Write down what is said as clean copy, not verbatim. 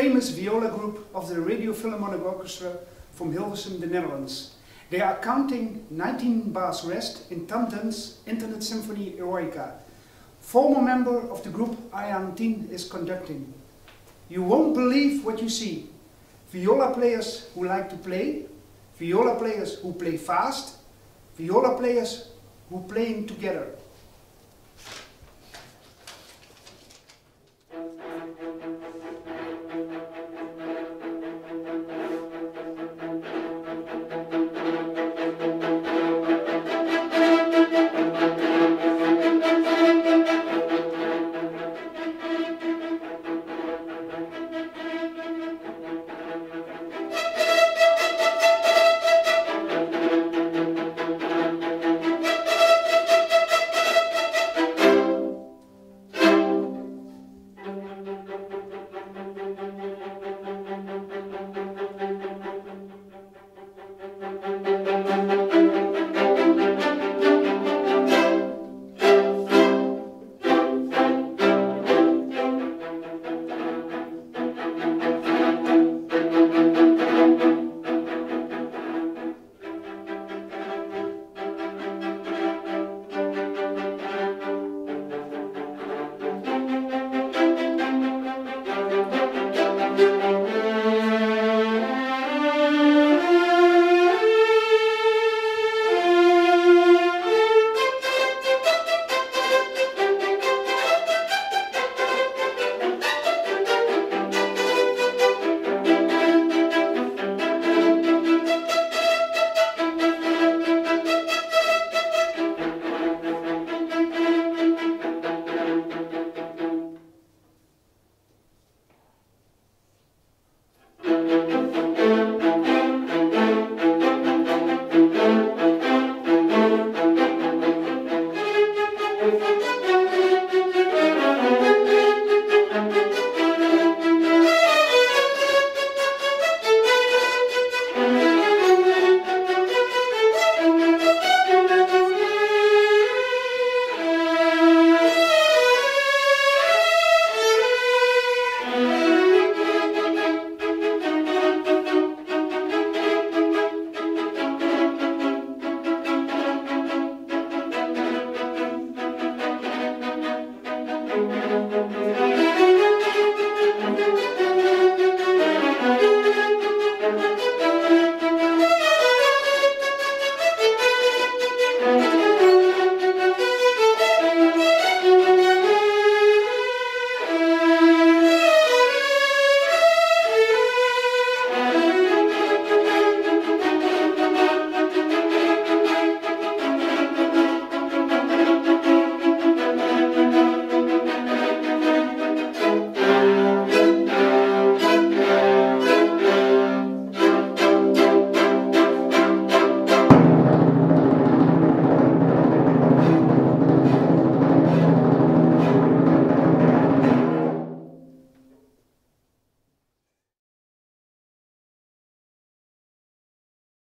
famous viola group of the Radio Philharmonic Orchestra from Hilversum, the Netherlands. They are counting 19 bars rest in Tamden's Internet Symphony Eroica. Former member of the group Arjan 10 is conducting. You won't believe what you see. Viola players who like to play, viola players who play fast, viola players who playing together.